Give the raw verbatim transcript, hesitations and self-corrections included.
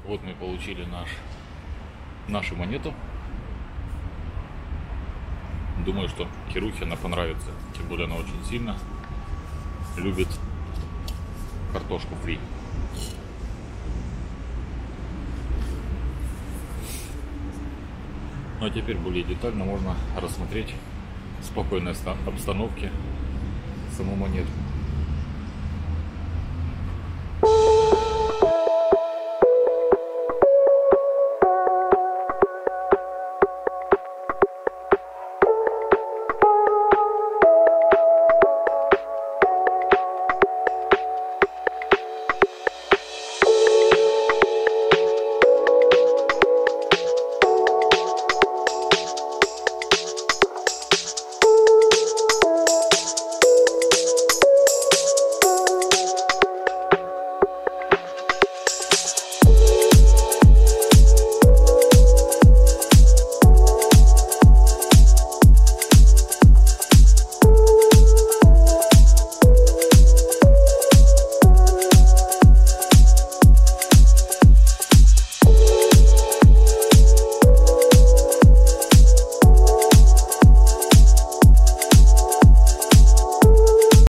Вот мы получили наш, нашу монету. Думаю, что Кирюхе она понравится. Тем более она очень сильно любит картошку фри. Ну а теперь более детально можно рассмотреть в спокойной обстановке саму монету.